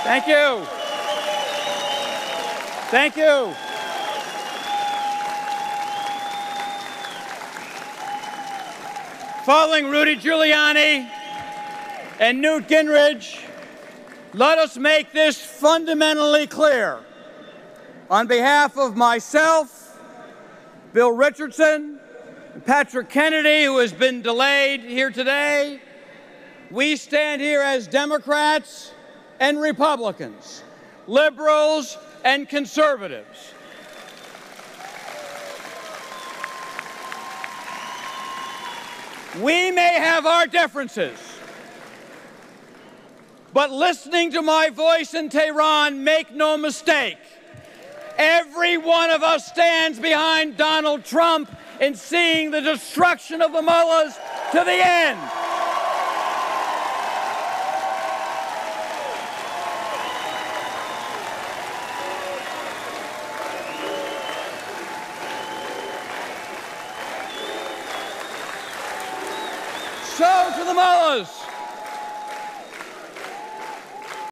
Thank you. Thank you. Following Rudy Giuliani and Newt Gingrich, let us make this fundamentally clear. On behalf of myself, Bill Richardson, and Patrick Kennedy, who has been delayed here today, we stand here as Democrats and Republicans, liberals and conservatives. We may have our differences, but listening to my voice in Tehran, make no mistake, every one of us stands behind Donald Trump in seeing the destruction of the mullahs to the end. So to the mullahs,